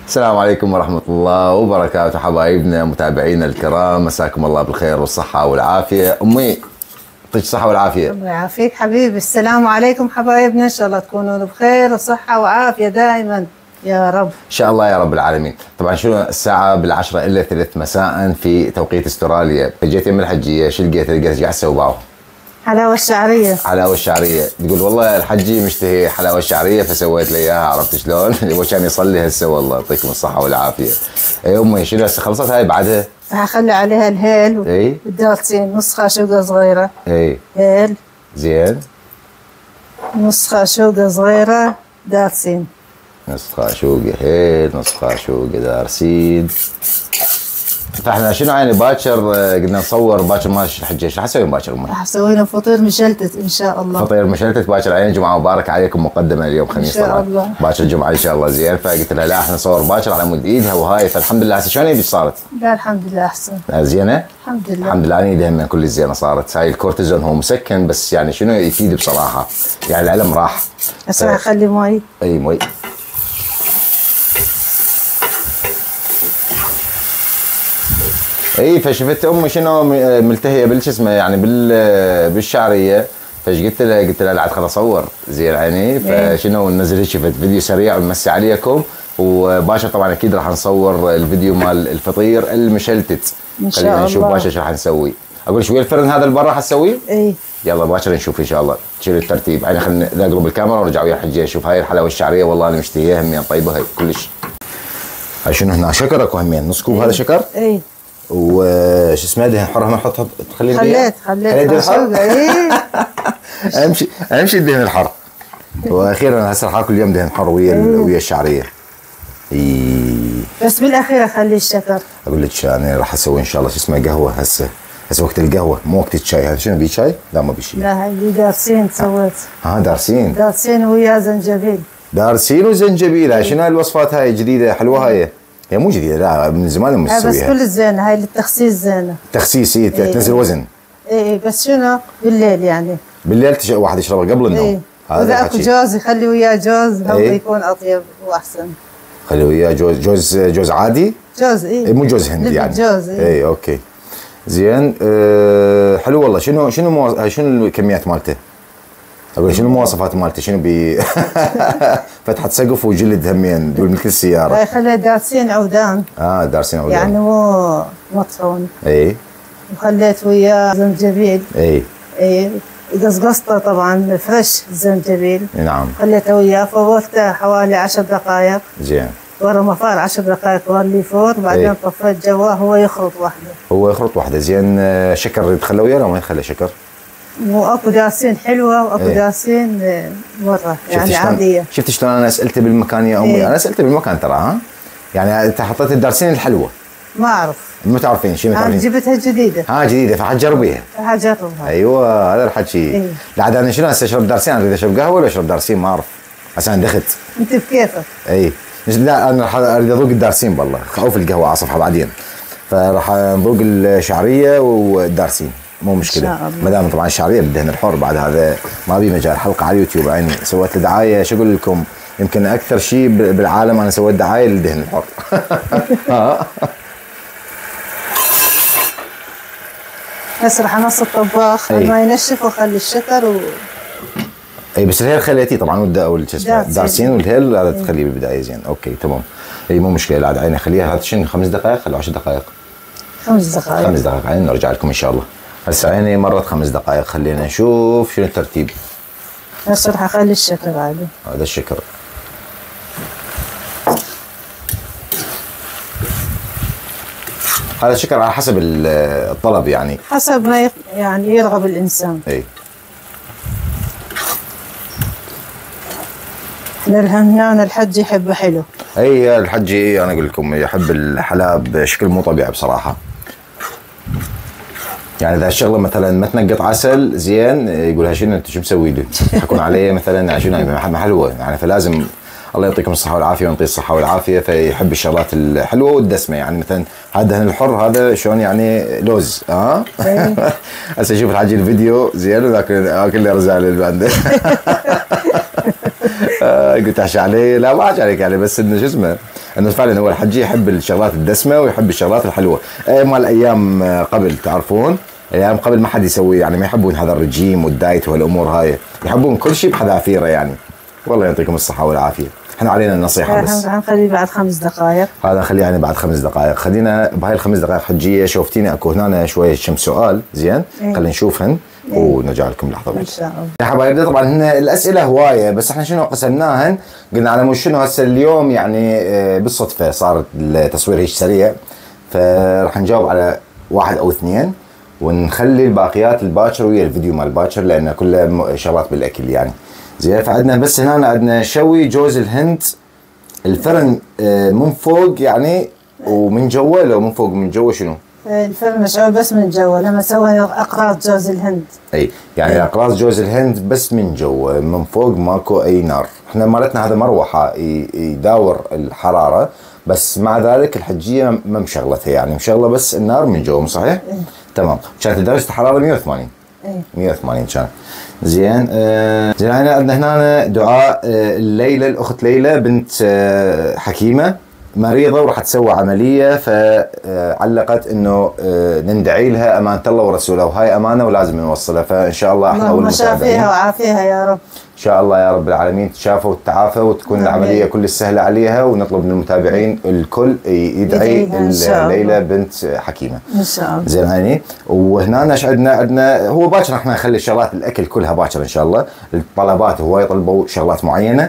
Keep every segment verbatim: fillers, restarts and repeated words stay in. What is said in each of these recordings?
السلام عليكم ورحمة الله وبركاته حبايبنا متابعينا الكرام، مساكم الله بالخير والصحة والعافية. أمي يعطيك الصحة والعافية. الله يعافيك حبيبي. السلام عليكم حبايبنا، إن شاء الله تكونوا بخير وصحة وعافية دائما يا رب. إن شاء الله يا رب العالمين. طبعا شنو الساعة بالعشرة إلا ثلث مساء في توقيت استراليا. فجيت يم الحجية، شو لقيت؟ لقيت ايش قاعد تسوي باو؟ حلاوة الشعرية. حلاوة الشعرية. تقول والله الحجي مشتهي حلاوة الشعرية فسويت لي اياها، عرفت شلون؟ يبغى كان يصلي هسه، والله يعطيكم الصحة والعافية. اي امي شنو هسه خلصت هاي بعدها؟ هخلي عليها الهيل اي والدالتين، نص خاشوقة صغيرة. اي هيل زين، نص خاشوقة صغيرة دالتين. نص خاشوقة هيل، نص خاشوقة دارسين. فاحنا شنو يعني باكر قلنا نصور باكر ما الحجه، ايش راح نسوي باكر امي؟ راح اسوي لهم فطير مشلتت ان شاء الله. فطير مشلتت باكر. عين جمعه مبارك عليكم مقدما اليوم خميس ان شاء الله. باكر جمعه ان شاء الله. زين، فقلت لها لا احنا نصور باكر على مود ايدها وهاي. فالحمد لله هسه شلون يدك صارت؟ لا الحمد لله احسن. زينه؟ الحمد لله. الحمد لله. انا ايدها من كل الزينه صارت. هاي الكورتيزون هو مسكن بس يعني شنو يفيد بصراحه، يعني العلم راح. هسه راح اخلي مي. اي مي. اي فشفت امي شنو ملتهيه بالش اسمه يعني بال بالشعريه. فايش قلت لها؟ قلت لها لا عاد خل اصور زين عيني. فشنو ننزل هيك شفت فيديو سريع ونمسي عليكم، وباشا طبعا اكيد راح نصور الفيديو مال الفطير المشلتت. ان شاء الله. خلينا نشوف باشا شو راح نسوي. اقول شوي الفرن هذا اللي برا راح نسويه؟ اي يلا باشا نشوف ان شاء الله. شيل الترتيب. عيني خلينا نقرب الكاميرا ونرجع ويا الحجيه. شوف هاي الحلاوه الشعريه والله انا مشتهيها همين طيبه هاي كلش. هاي شنو هنا؟ شكر اكو همين نص كوب. هذا شكر؟ اي وش اسمه دهن حر هم نحط تخلي خليت خليت دهن الحر. اي اهم شيء اهم شيء الدهن الحر. واخيرا هسه راح اكل اليوم دهن حر ويا ويا الشعريه. اي بس بالاخير اخلي الشكر. اقول لك انا راح اسوي ان شاء الله شو اسمه قهوه هسه. هسه وقت القهوه مو وقت الشاي. هذا شنو بيه شاي؟ لا ما بيه شيء. لا هاي دارسين سويت. ها دارسين. دارسين ويا زنجبيل. دارسين وزنجبيل. هاي شنو الوصفات هاي جديده حلوه هاي؟ هي مو جديده، لا من زمان مسويها. بس كل زينه هاي للتخسيس زينه. تخسيس هي تنزل وزن. اي بس شنو بالليل يعني. بالليل تش... واحد يشربها قبل النوم. اي واذا اكو جوز يخلي وياه جوز هو ايه؟ يكون اطيب واحسن. خلي وياه جوز. جوز جوز عادي؟ جوز اي مو جوز هندي يعني. جوز اي, اي اوكي زين. أه حلو والله. شنو شنو مو... شنو الكميات مالته؟ اقول شنو المواصفات مالته؟ شنو بي فتحة سقف وجلد همين تقول مثل السياره. هاي خليها دارسين عودان. اه دارسين عودان يعني مو مطحون. اي وخليت وياه زنجبيل. اي اي قصقصته طبعا فريش الزنجبيل. نعم. خليته وياه فوتته حوالي عشر دقائق. زين. ورا ما فار عشر دقائق ولي فور. بعدين ايه؟ طفيت جواه هو يخلط وحده. هو يخلط وحده. زين. شكر يتخلى وياه ولا ما يتخلى شكر؟ واكو دارسين حلوه واكو ايه؟ دارسين مره يعني عاديه. شفت شلون انا اسئلتي بالمكان يا امي؟ ايه؟ انا اسئلتي بالمكان ترى. ها يعني انت حطيت الدارسين الحلوه. ما اعرف. ما تعرفين شنو انا تعرفين؟ جبتها جديده. ها جديده فحتجربيها. حجربها. ايوه هذا الحكي. ايه؟ لا عاد انا شنو هسه اشرب دارسين؟ اريد اشرب قهوه ولا اشرب دارسين؟ ما اعرف هسه انا دخت. انت بكيفك. اي لا انا راح اريد اذوق الدارسين بالله. خوف القهوه اصفها بعدين. فراح نذوق الشعريه والدارسين مو مشكله. ما دام طبعا الشعريه بالدهن الحر بعد هذا ما بي مجال. حلقه على اليوتيوب عيني سويت له دعايه. شو اقول لكم؟ يمكن اكثر شيء بالعالم انا سويت دعايه للدهن الحر. بس راح انص الطباخ ما ينشف واخلي الشكر و اي بس الهيل خليتيه طبعا وال شو اسمه دارسين والهيل هذا تخليه بالبدايه. زين اوكي تمام. اي مو مشكله. عاد عيني خليها. هذا شنو خمس دقائق خلوا عشر دقائق؟ خمس دقائق. خمس دقائق. عيني نرجع لكم ان شاء الله. هسه عيني مرت خمس دقائق. خلينا نشوف شنو الترتيب. هسه راح اخلي الشكر عادي. هذا الشكر. هذا الشكر على حسب الطلب يعني. حسب ما يعني يرغب الانسان. اي للهميان الحج يحب حلو. اي الحجي انا اقول لكم يحب الحلاب بشكل مو طبيعي بصراحه. يعني اذا الشغله مثلا ما تنقط عسل زين يقول شنو انت شو مسوي لي؟ يحكون علي مثلا شنو ما حلوه يعني. فلازم الله يعطيكم الصحه والعافيه ويعطيه الصحه والعافيه. فيحب الشغلات الحلوه والدسمه يعني. مثلا هذا الدهن الحر هذا شلون يعني لوز. ها أه؟ هسه شوف الحاجي الفيديو زين وذاك اكل لي رزال اللي عنده. قلت احشي عليه. لا ما احشي عليك يعني بس انه شو اسمه انه فعلا هو الحجي يحب الشغلات الدسمه ويحب الشغلات الحلوه. اي مال ايام قبل تعرفون، ايام قبل ما حد يسوي يعني ما يحبون هذا الرجيم والدايت والامور هاي، يحبون كل شيء بحذافيره يعني. والله يعطيكم الصحه والعافيه. احنا علينا النصيحه بس. نخليه بعد خمس دقائق. هذا نخليه يعني بعد خمس دقائق. خلينا بهاي الخمس دقائق حجيه شوفتيني اكو هنا شويه شم سؤال زين، ايه. خلينا نشوفهن ايه. ونرجع لكم لحظه ان شاء الله. يا حبايبي طبعا هن الاسئله هوايه، بس احنا شنو قسمناهن؟ قلنا على مو شنو هسه اليوم يعني بالصدفه صار التصوير هيك سريع، فراح نجاوب على واحد او اثنين ونخلي الباقيات الباكر ويا الفيديو مال الباكر لان كلها شغلات بالاكل يعني. زين فعندنا بس هنا عندنا شوي جوز الهند، الفرن من فوق يعني ومن جوا، لو من فوق ومن جوا شنو؟ الفرن مشعول بس من جوا لما سوى اقراص جوز الهند. اي يعني اقراص جوز الهند بس من جوا، من فوق ماكو اي نار. احنا مالتنا هذا مروحه يداور الحراره، بس مع ذلك الحجيه ما مشغلتها يعني مشغله بس النار من جوا، صحيح؟ ايه. تمام. كانت درجه الحراره مية وثمانين. ايه مية وثمانين كان. زين آه زين عندنا هنا دعاء آه الليله، الاخت ليلى بنت آه حكيمه مريضه وراح تسوي عمليه، فعلقت انه آه ندعي لها امانه الله ورسوله، وهاي امانه ولازم نوصلها، فان شاء الله احنا اللهم شافيها وعافيها يا رب. ان شاء الله يا رب العالمين تشافى وتتعافى وتكون آمين. العمليه كل سهله عليها، ونطلب من المتابعين الكل يدعي ليلى بنت حكيمه ان شاء الله. زين هاني. وهنا ايش عندنا؟ عندنا هو باكر احنا نخلي شغلات الاكل كلها باكر ان شاء الله، الطلبات هو يطلبوا شغلات معينه،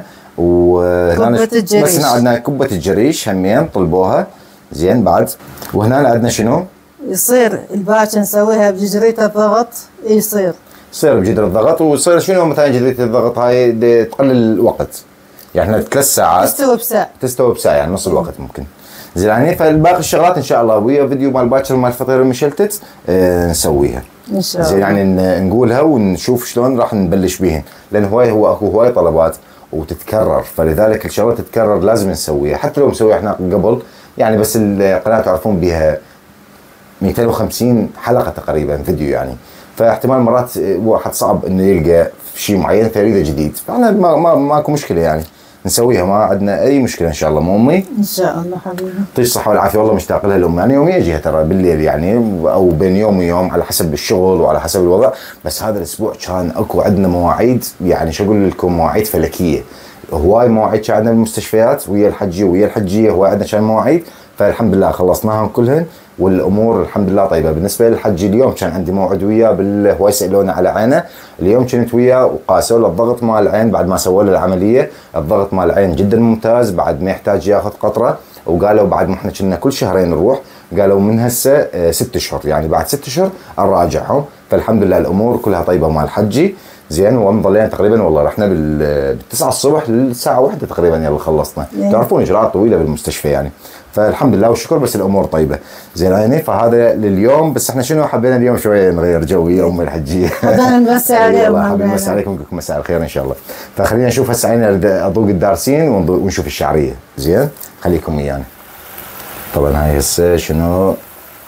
وهنا كبة الجريش بس هنا عندنا كبه الجريش همين طلبوها زين بعد. وهنا عندنا شنو؟ يصير الباكر نسويها بجريت الضغط، يصير يصير بجدر الضغط، ويصير شنو مثلا جدرية الضغط هاي تقلل الوقت يعني احنا ثلاث ساعات تستوي بساعة، تستوي بساعة يعني نص الوقت ممكن. زين يعني فالباقي الشغلات ان شاء الله ويا فيديو مال باكر مال الفطير المشلتت اه نسويها ان شاء الله. زين يعني نقولها ونشوف شلون راح نبلش بيهن، لان هواي هو اكو هواي طلبات وتتكرر، فلذلك الشغلات تتكرر لازم نسويها حتى لو مسويها احنا قبل يعني، بس القناة تعرفون بها مئتين وخمسين حلقة تقريبا فيديو يعني، فاحتمال مرات واحد صعب انه يلقى شيء معين فيريده جديد، فاحنا ما ما ماكو مشكله يعني نسويها، ما عندنا اي مشكله ان شاء الله. مو امي؟ ان شاء الله حبيبي. يعطيك الصحه والعافيه، والله مشتاق لها الام يعني، يوميا اجيها ترى بالليل يعني او بين يوم ويوم على حسب الشغل وعلى حسب الوضع، بس هذا الاسبوع كان اكو عندنا مواعيد يعني شو اقول لكم مواعيد فلكيه، هواي مواعيد كان عندنا بالمستشفيات ويا الحجيه ويا الحجيه هواي عندنا كان مواعيد، فالحمد لله خلصناهم كلهن والامور الحمد لله طيبه. بالنسبه للحج اليوم كان عندي موعد وياه بال هو يسالونه على عينه، اليوم كنت وياه وقاسوا له الضغط مال العين بعد ما سووا له العمليه، الضغط مال العين جدا ممتاز بعد ما يحتاج ياخذ قطره، وقالوا بعد ما احنا كنا كل شهرين نروح، قالوا من هسه ست اشهر يعني بعد ست اشهر نراجعهم، فالحمد لله الامور كلها طيبه مال حجي زين. ومضلين تقريبا والله رحنا بالتسعة الصبح للساعه واحدة تقريبا يلا خلصنا، تعرفون اجراءات طويله بالمستشفى يعني، فالحمد لله والشكر بس الامور طيبه زين يعني. فهذا لليوم، بس احنا شنو حبينا اليوم شويه نغير جو ويا ام الحجيه. بدنا نمسي عليهم. والله حبيبي نمسي عليكم ونقول مساء الخير ان شاء الله. فخلينا نشوف هسه عيني اذوق الدارسين ونشوف الشعريه زين، خليكم ويانا. طبعا هاي هسه شنو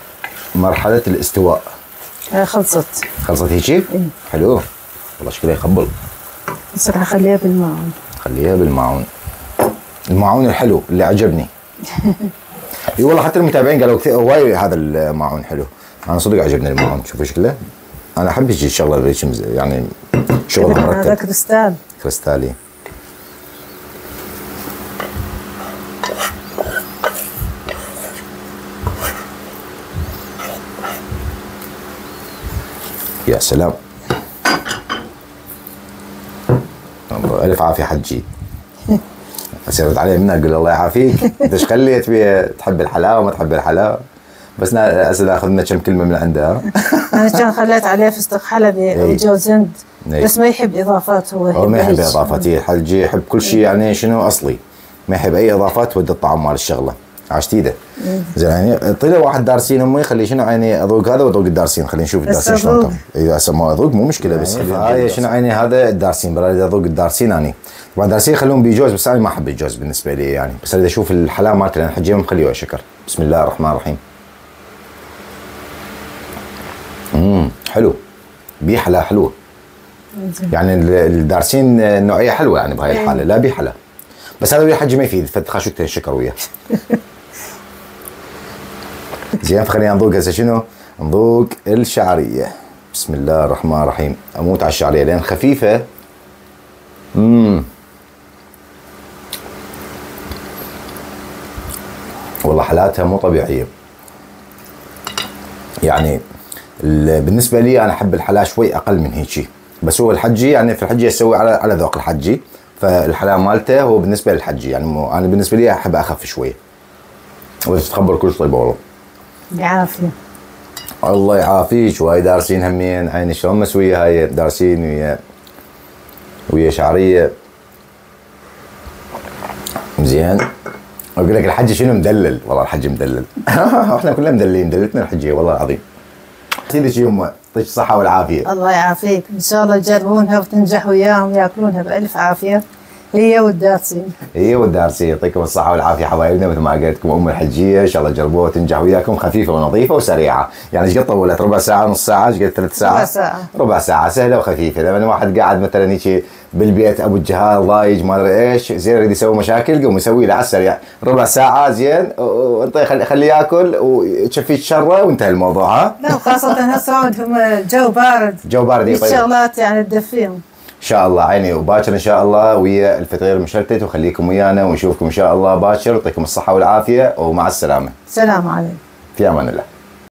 مرحله الاستواء. خلصت خلصت هيجي؟ حلو والله شكلها يقبل. بس راح اخليها بالماعون. خليها بالماعون، الماعون الحلو اللي عجبني. اي والله حتى المتابعين قالوا كثير هواي هذا الماعون حلو، انا صدق عجبني الماعون، شوفوا شكله انا احب هيك الشغله اللي يعني شغل مرتب. هذا كريستال كريستالي. يا سلام الله الف عافيه حجي. اسيرت عليه منها اقول الله يعافيك انت ايش خليت بيها تحب الحلاوه ما تحب الحلاوه، بس اسال اخذ لنا كم كلمه من عندها. انا كان خليت عليه فستق حلبي وجوز هند بس ما يحب اضافات، هو هو ما يحب اضافات، الحجي يحب كل شيء يعني شنو اصلي، ما يحب اي اضافات ود الطعم مال الشغله عاشت ايده زين يعني. طلع واحد دارسين امي خلي شنو عيني اذوق هذا واذوق الدارسين، خلينا نشوف الدارسين شلون. اذا هسه ما اذوق مو مشكله، بس هاي شنو عيني هذا الدارسين بلا اذوق الدارسين اني طبعا الدارسين خلوهم بجوز، بس انا ما احب الجوز بالنسبه لي يعني، بس اريد اشوف الحلاوه مالته لان حجي مخليه شكر. بسم الله الرحمن الرحيم. امم حلو بيحلى حلوه يعني الدارسين نوعيه حلوه يعني بهاي الحاله لا بيحلى، بس هذا ويا الحجي ما يفيد، فتخاشوتين شكر وياه. زين، فخلينا نذوق هسه شنو؟ نذوق الشعريه. بسم الله الرحمن الرحيم. اموت على الشعريه لان خفيفه. امم والله حالاتها مو طبيعيه. يعني بالنسبه لي انا احب الحلا شوي اقل من هيك، بس هو الحجي يعني في الحجي اسوي على على ذوق الحجي، فالحلا مالته هو بالنسبه للحجي يعني مو انا بالنسبه لي احب اخف شويه. بس تخبر كلش طيبه والله. يعافيه. الله يعافيك. وهاي دارسين همين عيني شلون مسويه هاي، دارسين ويا ويا شعريه. زين. اقول لك الحجي شنو مدلل، والله الحجي مدلل. احنا كلنا مدللين، دللتنا الحجيه والله العظيم. سيدي شي يمه يعطيك الصحه والعافيه. الله يعافيك، ان شاء الله تجربونها وتنجح وياهم وياكلونها بالف عافيه، هي والدارسين. هي والدارسين، يعطيكم الصحه والعافيه حبايبنا. مثل ما قلت لكم ام الحجيه ان شاء الله تجربوها وتنجح وياكم، خفيفه ونظيفه وسريعه. يعني ايش قد طولت؟ ربع ساعه، نص ساعه، ايش قد ثلاث ساعات؟ ربع ساعه. ربع ساعه سهله وخفيفه. لما واحد قاعد مثلا هيك بالبيت ابو الجهال ضايج ما ادري ايش، زين يريد يسوي مشاكل، قوم يسوي له على السريع ربع ساعه زين، وانطيه خليه خليه ياكل وتشفيك شره وانتهى الموضوع. ها؟ لا وخاصه هسه عندهم الجو بارد. جو بارد. الشغلات يعني تدفيهم. ان شاء الله عيني. وباكر ان شاء الله ويا الفطير المشلتت، وخليكم ويانا ونشوفكم ان شاء الله باكر. يعطيكم الصحه والعافيه ومع السلامه. سلام عليكم. في امان الله.